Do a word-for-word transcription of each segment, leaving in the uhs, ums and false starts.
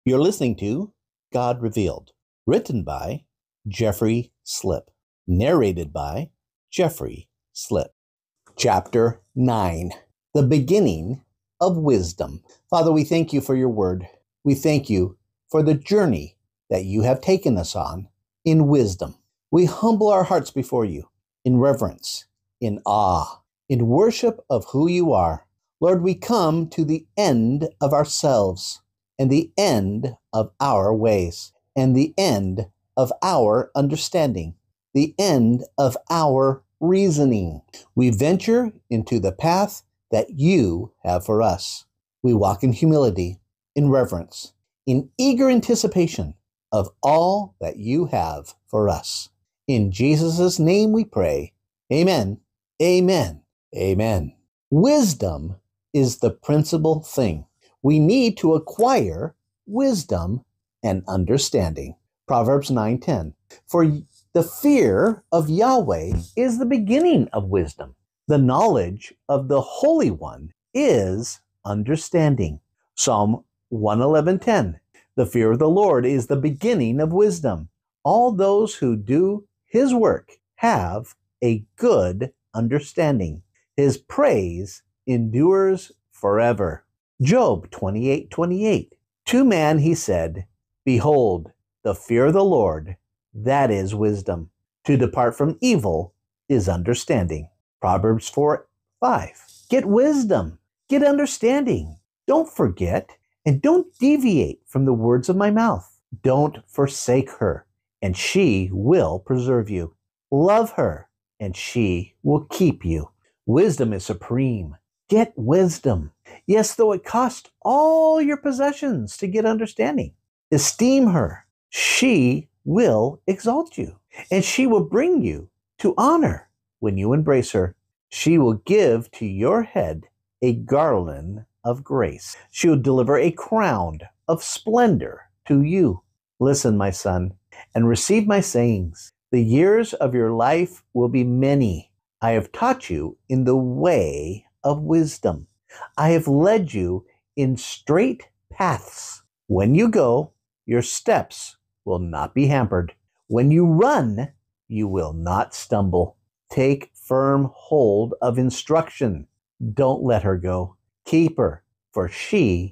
You're listening to God Revealed, written by Jeffrey Slipp, narrated by Jeffrey Slipp. Chapter nine, The Beginning of Wisdom. Father, we thank you for your word. We thank you for the journey that you have taken us on in wisdom. We humble our hearts before you in reverence, in awe, in worship of who you are. Lord, we come to the end of ourselves and the end of our ways and the end of our understanding, the end of our reasoning. We venture into the path that you have for us. We walk in humility, in reverence, in eager anticipation of all that you have for us. In Jesus' name we pray. Amen. Amen. Amen. Wisdom is the principal thing. We need to acquire wisdom and understanding. Proverbs nine ten. For the fear of Yahweh is the beginning of wisdom. The knowledge of the Holy One is understanding. Psalm one eleven ten. The fear of the Lord is the beginning of wisdom. All those who do his work have a good understanding. His praise endures forever. Job twenty-eight twenty-eight. To man he said, Behold, the fear of the Lord, that is wisdom. To depart from evil is understanding. Proverbs four five. Get wisdom. Get understanding. Don't forget and don't deviate from the words of my mouth. Don't forsake her, and she will preserve you. Love her, and she will keep you. Wisdom is supreme. Get wisdom. Yes, though it cost all your possessions to get understanding. Esteem her. She will exalt you, and she will bring you to honor when you embrace her. She will give to your head a garland of grace. She will deliver a crown of splendor to you. Listen, my son, and receive my sayings. The years of your life will be many. I have taught you in the way of wisdom. I have led you in straight paths. When you go, your steps will not be hampered. When you run, you will not stumble. Take firm hold of instruction. Don't let her go. Keep her, for she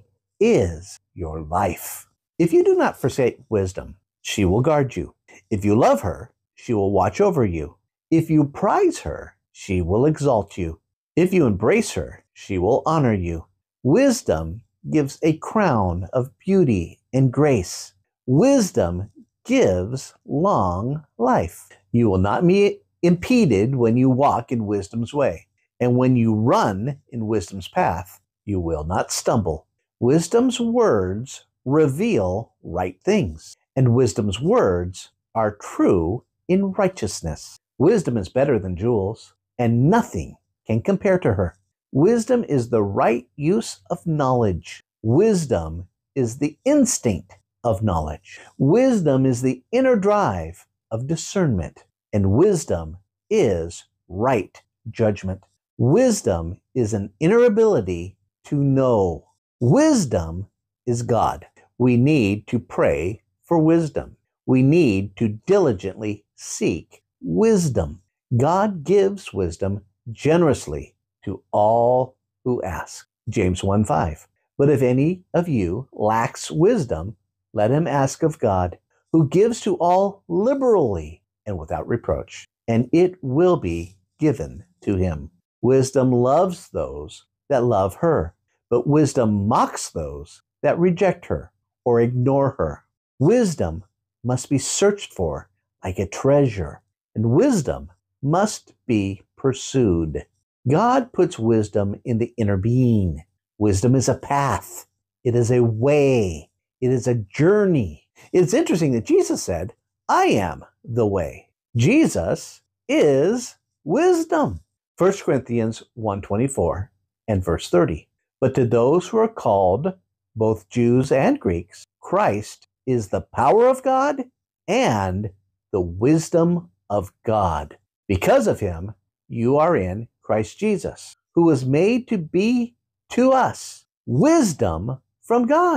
is your life. If you do not forsake wisdom, she will guard you. If you love her, she will watch over you. If you prize her, she will exalt you. If you embrace her, she will honor you. Wisdom gives a crown of beauty and grace. Wisdom gives long life. You will not be impeded when you walk in wisdom's way. And when you run in wisdom's path, you will not stumble. Wisdom's words reveal right things, and wisdom's words are true in righteousness. Wisdom is better than jewels, and nothing can compare to her. Wisdom is the right use of knowledge. Wisdom is the instinct of knowledge. Wisdom is the inner drive of discernment, and wisdom is right judgment. Wisdom is an inner ability to know. Wisdom is God. We need to pray for wisdom. We need to diligently seek wisdom. God gives wisdom generously to all who ask. James one five. But if any of you lacks wisdom, let him ask of God, who gives to all liberally and without reproach, and it will be given to him. Wisdom loves those that love her, but wisdom mocks those that reject her or ignore her. Wisdom must be searched for like a treasure, and wisdom must be pursued. God puts wisdom in the inner being. Wisdom is a path. It is a way. It is a journey. It's interesting that Jesus said, I am the way. Jesus is wisdom. First Corinthians one twenty-four and verse thirty. But to those who are called, both Jews and Greeks, Christ is the power of God and the wisdom of God. Because of him, you are in Christ Jesus, who was made to be to us wisdom from God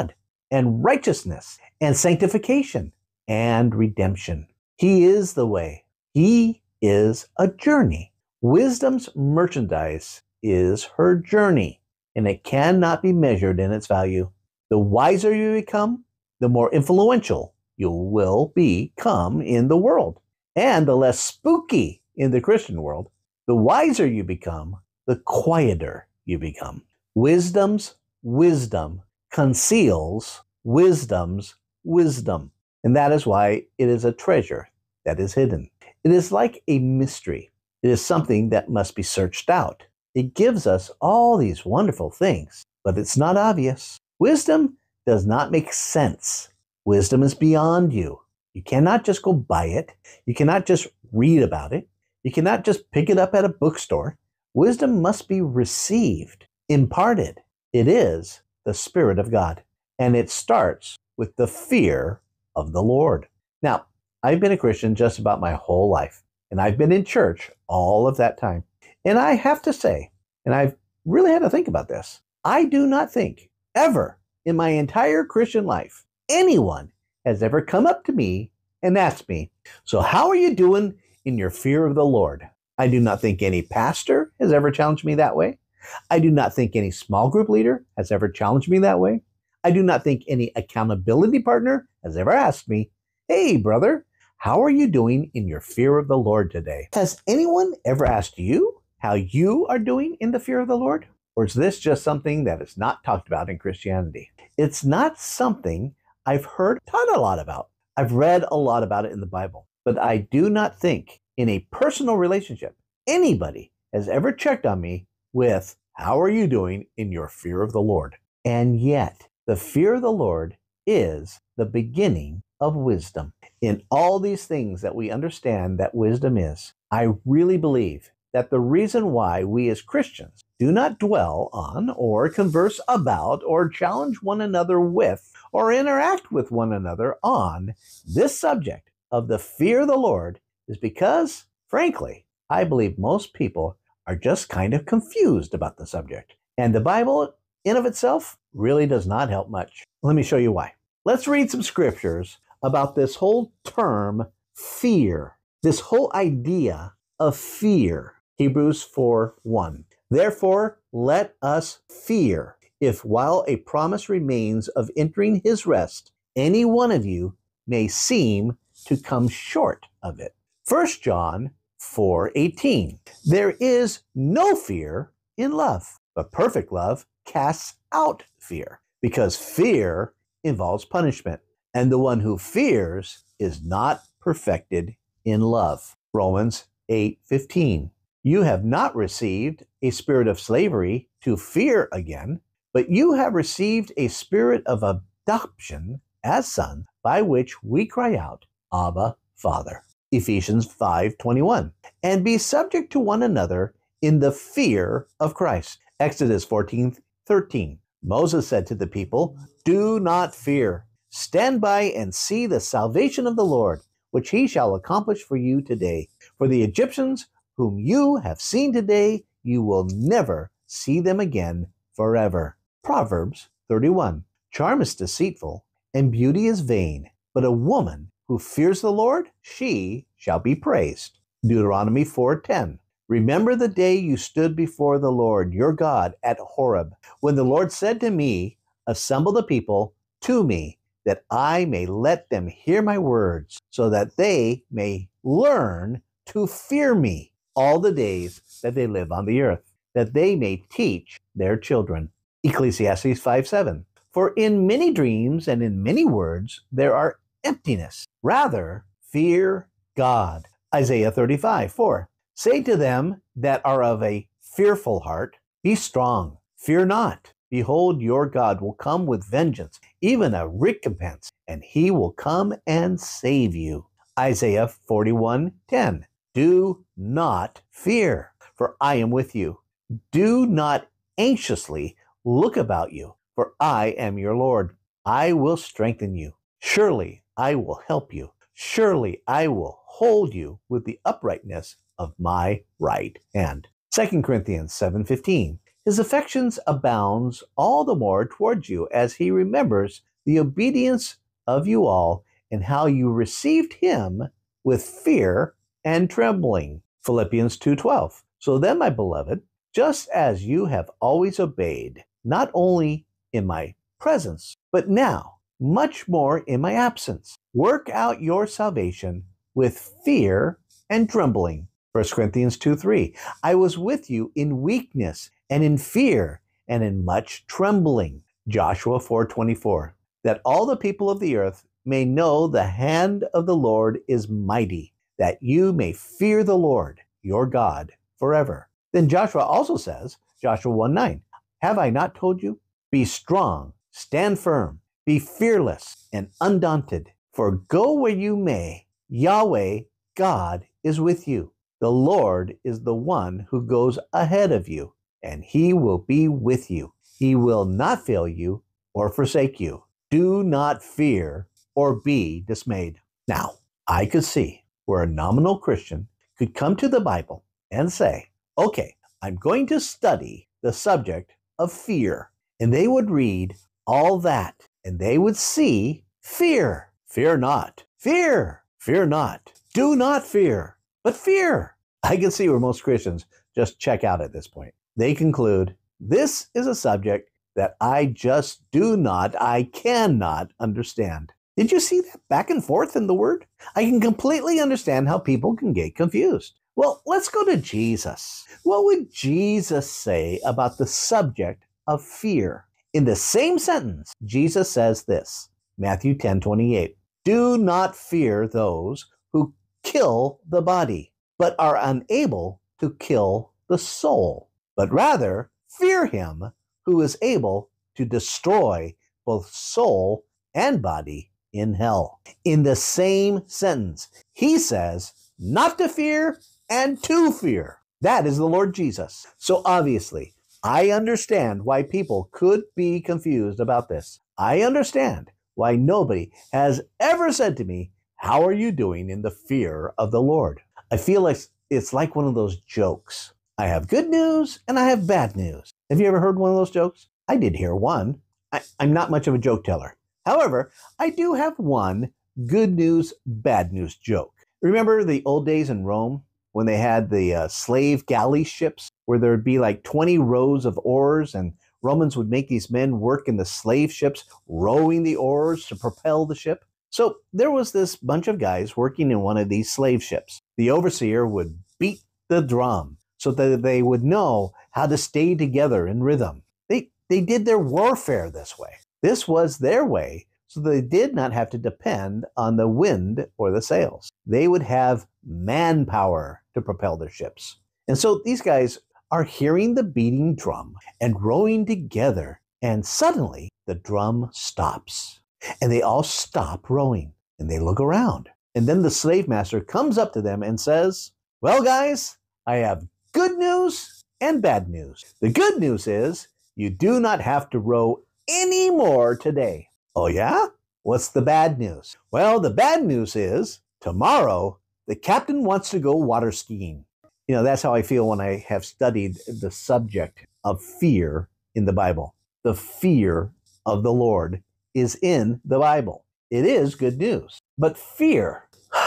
and righteousness and sanctification and redemption. He is the way. He is a journey. Wisdom's merchandise is her journey, and it cannot be measured in its value. The wiser you become, the more influential you will become in the world, and the less spooky in the Christian world. The wiser you become, the quieter you become. Wisdom's wisdom conceals wisdom's wisdom, and that is why it is a treasure that is hidden. It is like a mystery. It is something that must be searched out. It gives us all these wonderful things, but it's not obvious. Wisdom does not make sense. Wisdom is beyond you. You cannot just go buy it. You cannot just read about it. You cannot just pick it up at a bookstore. Wisdom must be received, imparted. It is the Spirit of God, and it starts with the fear of the Lord. Now, I've been a Christian just about my whole life, and I've been in church all of that time. And I have to say, and I've really had to think about this, I do not think ever in my entire Christian life anyone has ever come up to me and asked me, "So how are you doing in your fear of the Lord?" I do not think any pastor has ever challenged me that way. I do not think any small group leader has ever challenged me that way. I do not think any accountability partner has ever asked me, "Hey, brother, how are you doing in your fear of the Lord today?" Has anyone ever asked you how you are doing in the fear of the Lord? Or is this just something that is not talked about in Christianity? It's not something I've heard taught a lot about. I've read a lot about it in the Bible, but I do not think in a personal relationship anybody has ever checked on me with, "How are you doing in your fear of the Lord?" And yet, the fear of the Lord is the beginning of wisdom. In all these things that we understand that wisdom is, I really believe that the reason why we as Christians do not dwell on or converse about or challenge one another with or interact with one another on this subject of the fear of the Lord is because, frankly, I believe most people are just kind of confused about the subject. And the Bible in of itself really does not help much. Let me show you why. Let's read some scriptures about this whole term fear, this whole idea of fear. Hebrews four one. Therefore, let us fear, if while a promise remains of entering his rest, any one of you may seem to come short of it. First John four eighteen. There is no fear in love, but perfect love casts out fear, because fear involves punishment, and the one who fears is not perfected in love. Romans eight fifteen. You have not received a spirit of slavery to fear again, but you have received a spirit of adoption as sons, by which we cry out, Abba, Father. Ephesians five twenty-one. And be subject to one another in the fear of Christ. Exodus fourteen thirteen. Moses said to the people, do not fear. Stand by and see the salvation of the Lord, which he shall accomplish for you today. For the Egyptians whom you have seen today, you will never see them again forever. Proverbs thirty-one. Charm is deceitful, and beauty is vain, but a woman who fears the Lord, she shall be praised. Deuteronomy four ten. Remember the day you stood before the Lord your God at Horeb, when the Lord said to me, assemble the people to me, that I may let them hear my words, so that they may learn to fear me all the days that they live on the earth, that they may teach their children. Ecclesiastes five seven. For in many dreams and in many words there are emptiness. Rather, fear God. Isaiah thirty-five four. Say to them that are of a fearful heart, be strong, fear not. Behold, your God will come with vengeance, even a recompense, and he will come and save you. Isaiah forty-one ten. Do not fear, for I am with you. Do not anxiously look about you, for I am your Lord. I will strengthen you. Surely I will help you. Surely I will hold you with the uprightness of my right hand. Second Corinthians seven fifteen. His affections abounds all the more towards you as he remembers the obedience of you all and how you received him with fear and trembling. Philippians two twelve. So then, my beloved, just as you have always obeyed, not only in my presence, but now, much more in my absence, work out your salvation with fear and trembling. First Corinthians two three. I was with you in weakness and in fear and in much trembling. Joshua four twenty-four. That all the people of the earth may know the hand of the Lord is mighty, that you may fear the Lord, your God, forever. Then Joshua also says, Joshua one nine, have I not told you? Be strong, stand firm, be fearless and undaunted, for go where you may, Yahweh, God, is with you. The Lord is the one who goes ahead of you, and he will be with you. He will not fail you or forsake you. Do not fear or be dismayed. Now, I could see where a nominal Christian could come to the Bible and say, okay, I'm going to study the subject of fear. And they would read all that, and they would see fear. Fear not. Fear. Fear not. Do not fear, but fear. I can see where most Christians just check out at this point. They conclude, this is a subject that I just do not, I cannot understand. Did you see that back and forth in the Word? I can completely understand how people can get confused. Well, let's go to Jesus. What would Jesus say about the subject of fear? In the same sentence, Jesus says this, Matthew ten twenty-eight, do not fear those who kill the body, but are unable to kill the soul, but rather fear him who is able to destroy both soul and body in hell. In the same sentence, he says not to fear and to fear. That is the Lord Jesus. So obviously, I understand why people could be confused about this. I understand why nobody has ever said to me, how are you doing in the fear of the Lord? I feel like it's like one of those jokes. I have good news and I have bad news. Have you ever heard one of those jokes? I did hear one. I, I'm not much of a joke teller. However, I do have one good news, bad news joke. Remember the old days in Rome when they had the uh, slave galley ships where there would be like twenty rows of oars and Romans would make these men work in the slave ships, rowing the oars to propel the ship? So there was this bunch of guys working in one of these slave ships. The overseer would beat the drum so that they would know how to stay together in rhythm. They, they did their warfare this way. This was their way, so they did not have to depend on the wind or the sails. They would have manpower to propel their ships. And so these guys are hearing the beating drum and rowing together, and suddenly the drum stops. And they all stop rowing, and they look around. And then the slave master comes up to them and says, well, guys, I have good news and bad news. The good news is you do not have to row anymore today. Oh, yeah? What's the bad news? Well, the bad news is tomorrow the captain wants to go water skiing. You know, that's how I feel when I have studied the subject of fear in the Bible. The fear of the Lord is in the Bible. It is good news. But fear,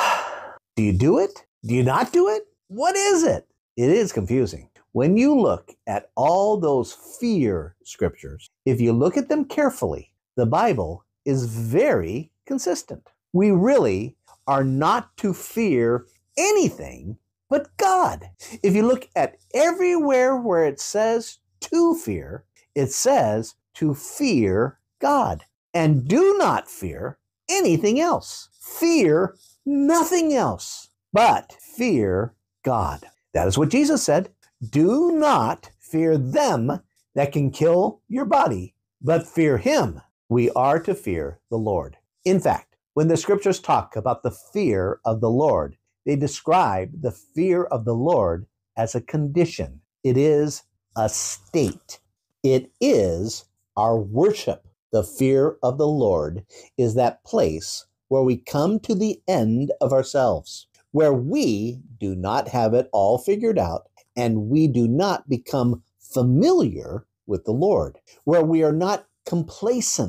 do you do it? Do you not do it? What is it? It is confusing. When you look at all those fear scriptures, if you look at them carefully, the Bible is very consistent. We really are not to fear anything but God. If you look at everywhere where it says to fear, it says to fear God. And do not fear anything else. Fear nothing else, but fear God. That is what Jesus said. Do not fear them that can kill your body, but fear him. We are to fear the Lord. In fact, when the scriptures talk about the fear of the Lord, they describe the fear of the Lord as a condition. It is a state. It is our worship. The fear of the Lord is that place where we come to the end of ourselves, where we do not have it all figured out, and we do not become familiar with the Lord, where we are not complacent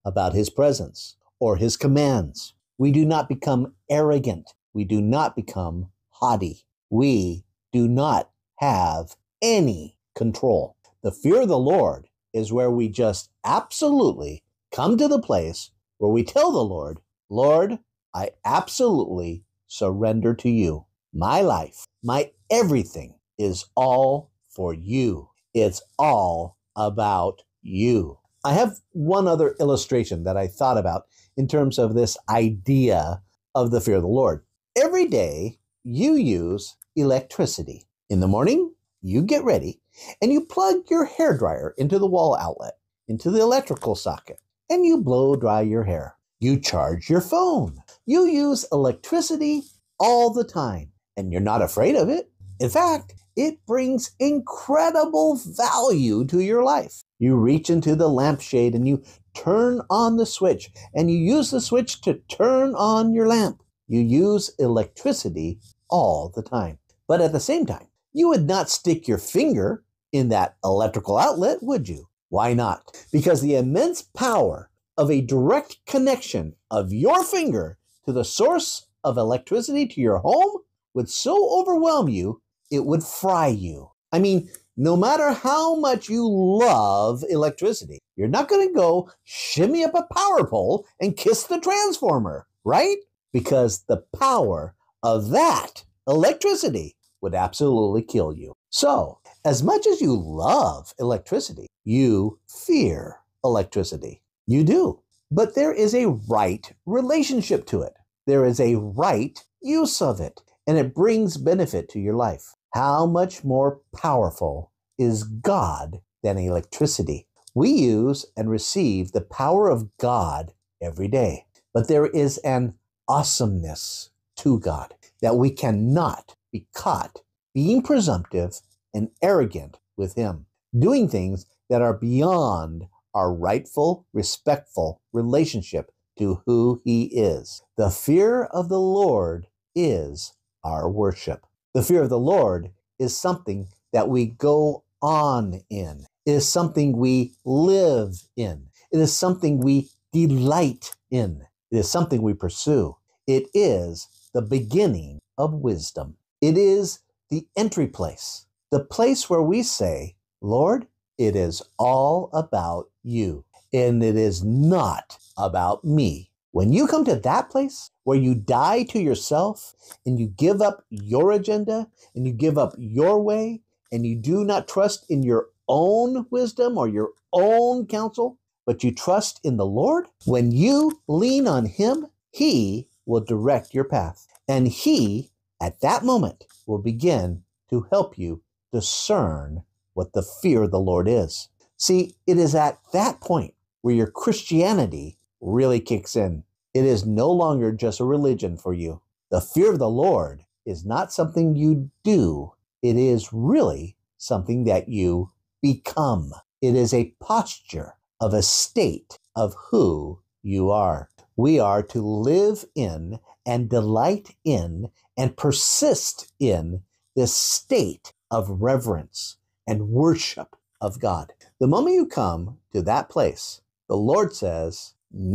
about his presence or his commands. We do not become arrogant. We do not become haughty. We do not have any control. The fear of the Lord is where we just absolutely come to the place where we tell the Lord, Lord, I absolutely surrender to you. My life, my everything is all for you. It's all about you. I have one other illustration that I thought about in terms of this idea of the fear of the Lord. Every day you use electricity. In the morning, you get ready and you plug your hairdryer into the wall outlet, into the electrical socket, and you blow dry your hair. You charge your phone. You use electricity all the time, and you're not afraid of it. In fact, it brings incredible value to your life. You reach into the lampshade and you turn on the switch, and you use the switch to turn on your lamp. You use electricity all the time. But at the same time, you would not stick your finger in that electrical outlet, would you? Why not? Because the immense power of a direct connection of your finger to the source of electricity to your home would so overwhelm you, it would fry you. I mean, no matter how much you love electricity, you're not going to go shimmy up a power pole and kiss the transformer, right? Because the power of that electricity would absolutely kill you. So, as much as you love electricity, you fear electricity. You do. But there is a right relationship to it. There is a right use of it, and it brings benefit to your life. How much more powerful is God than electricity? We use and receive the power of God every day. But there is an awesomeness to God that we cannot be caught being presumptive and arrogant with Him, doing things that are beyond our rightful, respectful relationship to who He is. The fear of the Lord is our worship. The fear of the Lord is something that we go on in. It is something we live in. It is something we delight in. It is something we pursue. It is the beginning of wisdom. It is the entry place, the place where we say, Lord, it is all about you, and it is not about me. When you come to that place where you die to yourself and you give up your agenda and you give up your way and you do not trust in your own wisdom or your own counsel, but you trust in the Lord, when you lean on Him, He will direct your path. And He, at that moment, will begin to help you discern what the fear of the Lord is. See, it is at that point where your Christianity really kicks in. It is no longer just a religion for you. The fear of the Lord is not something you do. It is really something that you become. It is a posture of a state of who you are. We are to live in and delight in and persist in this state of reverence and worship of God. The moment you come to that place, the Lord says,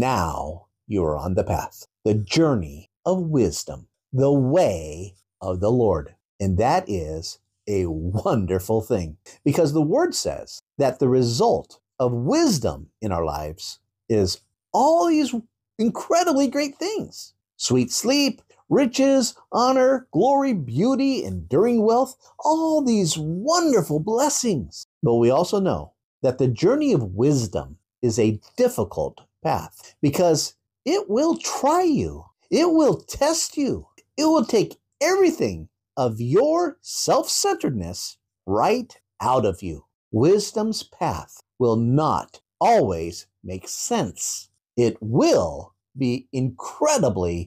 now you are on the path, the journey of wisdom, the way of the Lord. And that is a wonderful thing, because the Word says that the result of wisdom in our lives is all these incredibly great things: sweet sleep, riches, honor, glory, beauty, enduring wealth, all these wonderful blessings. But we also know that the journey of wisdom is a difficult path, because it will try you. It will test you. It will take everything of your self-centeredness right out of you. Wisdom's path will not always make sense. It will be incredibly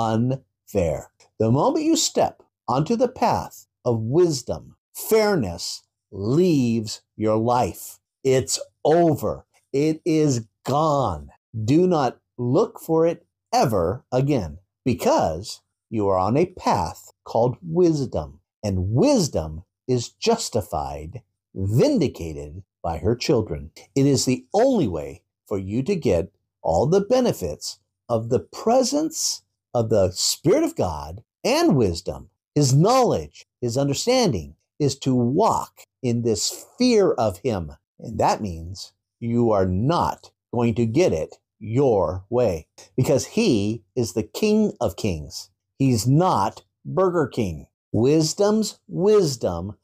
unfair. The moment you step onto the path of wisdom, fairness leaves your life. It's over. It is gone. Do not look for it ever again, because you are on a path called wisdom, and wisdom is justified, vindicated by her children. It is the only way for you to get all the benefits of the presence of the Spirit of God and wisdom, his knowledge, his understanding, is to walk in this fear of him. And that means you are not going to get it your way, because he is the King of Kings. He's not Burger King. Wisdom's wisdom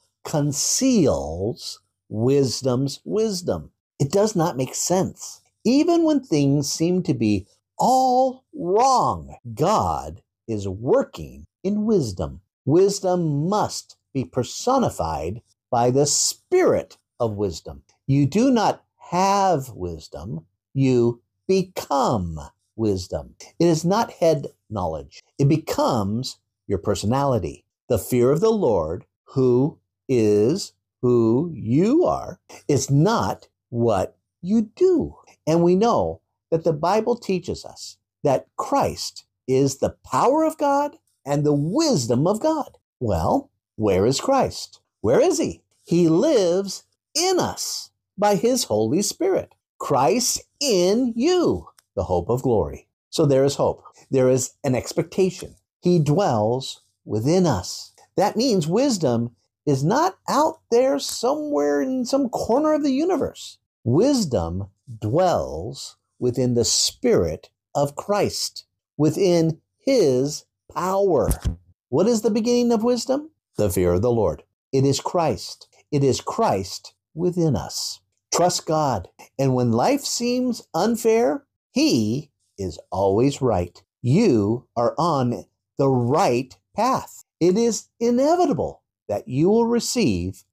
conceals wisdom's wisdom. It does not make sense. Even when things seem to be all wrong, God is working in wisdom. Wisdom must be personified by the Spirit of wisdom. You do not have wisdom, you become wisdom. It is not head knowledge. It becomes your personality. The fear of the Lord, who is who you are, is not what you do. And we know that the Bible teaches us that Christ is the power of God and the wisdom of God. Well, where is Christ? Where is he? He lives in us by his Holy Spirit. Christ in you, the hope of glory. So there is hope. There is an expectation. He dwells within us. That means wisdom is not out there somewhere in some corner of the universe. Wisdom dwells within the Spirit of Christ, within his power. What is the beginning of wisdom? The fear of the Lord. It is Christ. It is Christ within us. Trust God. And when life seems unfair, he is always right. You are on the right path. It is inevitable that you will receive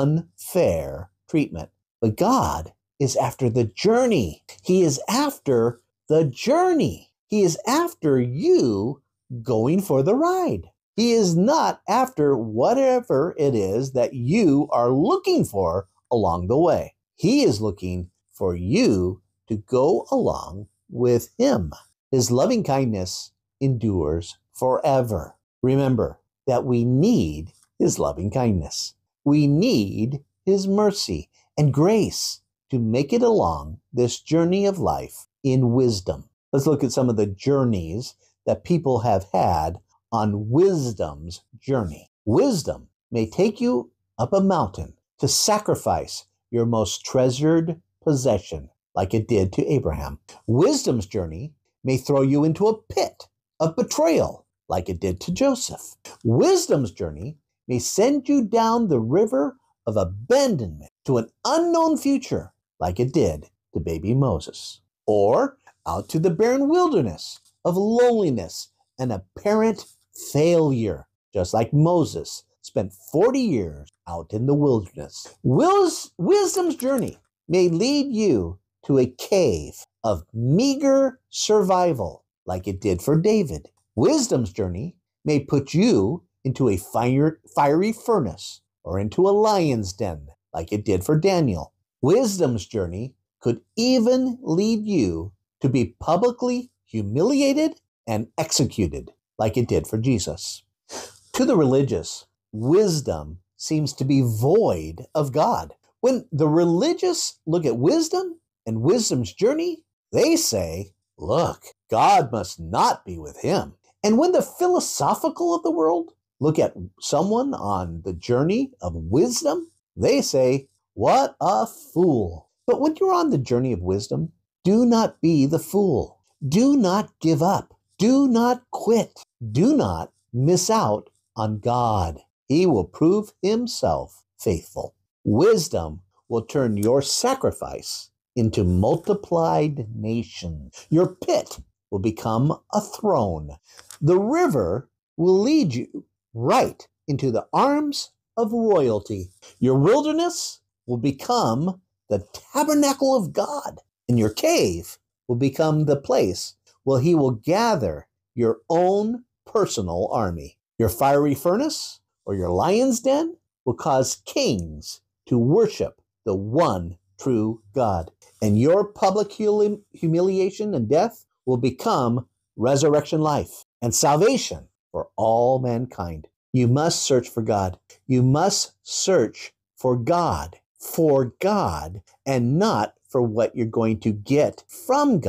unfair treatment. But God is after the journey. He is after the journey. He is after you going for the ride. He is not after whatever it is that you are looking for along the way. He is looking for you to go along with him. His loving kindness endures forever. Remember that we need his loving kindness. We need his mercy and grace to make it along this journey of life in wisdom. Let's look at some of the journeys that people have had on wisdom's journey. Wisdom may take you up a mountain to sacrifice your most treasured possession, like it did to Abraham. Wisdom's journey may throw you into a pit of betrayal, like it did to Joseph. Wisdom's journey may send you down the river of abandonment to an unknown future, like it did to baby Moses. Or out to the barren wilderness of loneliness and apparent failure, just like Moses spent forty years out in the wilderness. Wis- wisdom's journey may lead you to a cave of meager survival, like it did for David. Wisdom's journey may put you into a fire, fiery furnace or into a lion's den, like it did for Daniel. Wisdom's journey could even lead you to be publicly humiliated and executed, like it did for Jesus. To the religious, wisdom seems to be void of God. When the religious look at wisdom and wisdom's journey, they say, look, God must not be with him. And when the philosophical of the world look at someone on the journey of wisdom, they say, what a fool. But when you're on the journey of wisdom, do not be the fool. Do not give up. Do not quit. Do not miss out on God. He will prove himself faithful. Wisdom will turn your sacrifice into multiplied nations. Your pit will become a throne. The river will lead you right into the arms of royalty. Your wilderness will become the tabernacle of God, and your cave will become the place where he will gather your own personal army. Your fiery furnace or your lion's den will cause kings to worship the one true God. And your public humi- humiliation and death will become resurrection life and salvation for all mankind. You must search for God. You must search for God, for God, and not for what you're going to get from God.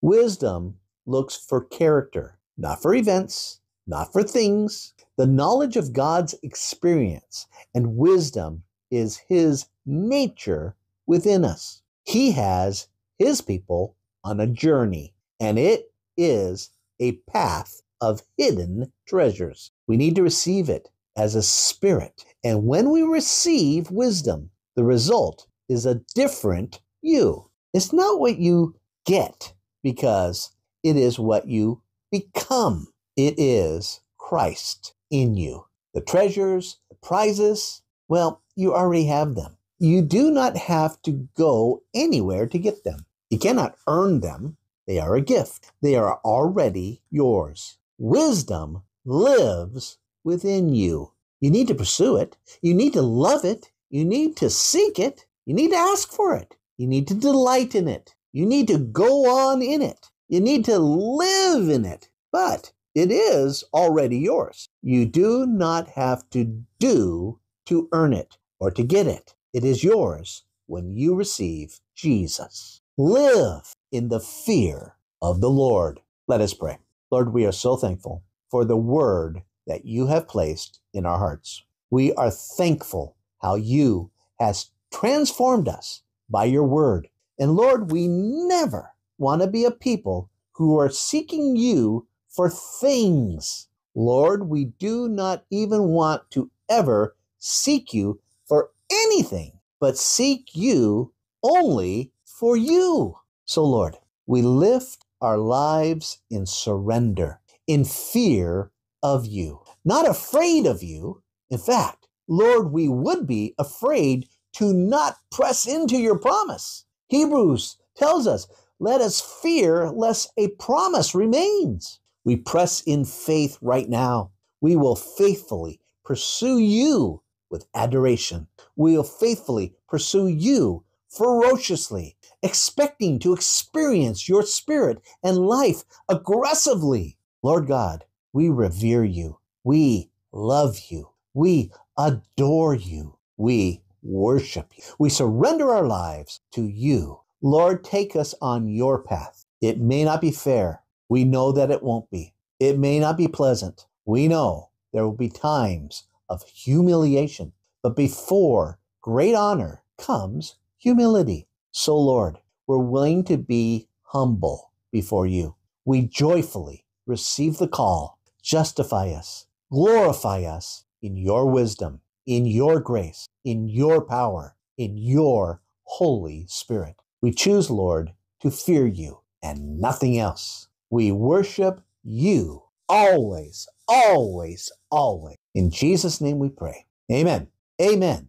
Wisdom looks for character, not for events, not for things. The knowledge of God's experience and wisdom is His nature within us. He has His people on a journey, and it is a path of hidden treasures. We need to receive it as a spirit. And when we receive wisdom, the result is a different you. It's not what you get, because it is what you become. It is Christ in you. The treasures, the prizes, well, you already have them. You do not have to go anywhere to get them. You cannot earn them. They are a gift. They are already yours. Wisdom lives within you. You need to pursue it. You need to love it. You need to seek it. You need to ask for it. You need to delight in it. You need to go on in it. You need to live in it. But it is already yours. You do not have to do to earn it or to get it. It is yours when you receive Jesus. Live in the fear of the Lord. Let us pray. Lord, we are so thankful for the word that you have placed in our hearts. We are thankful how you has transformed us by your word. And Lord, we never want to be a people who are seeking you for things. Lord, we do not even want to ever seek you for anything, but seek you only for you. So Lord, we lift our lives in surrender, in fear of you, not afraid of you. In fact, Lord, we would be afraid to not press into your promise. Hebrews tells us, let us fear lest a promise remains. We press in faith right now. We will faithfully pursue you with adoration. We will faithfully pursue you ferociously, expecting to experience your spirit and life aggressively. Lord God, we revere you. We love you. We adore you. We worship you. We surrender our lives to you. Lord, take us on your path. It may not be fair. We know that it won't be. It may not be pleasant. We know there will be times of humiliation. But before great honor comes humility. So, Lord, we're willing to be humble before you. We joyfully receive the call. Justify us. Glorify us in your wisdom, in your grace, in your power, in your Holy Spirit. We choose, Lord, to fear you and nothing else. We worship you always, always, always. In Jesus' name we pray. Amen. Amen.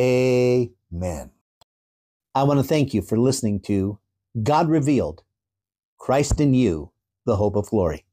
Amen. I want to thank you for listening to God Revealed, Christ in You, the Hope of Glory.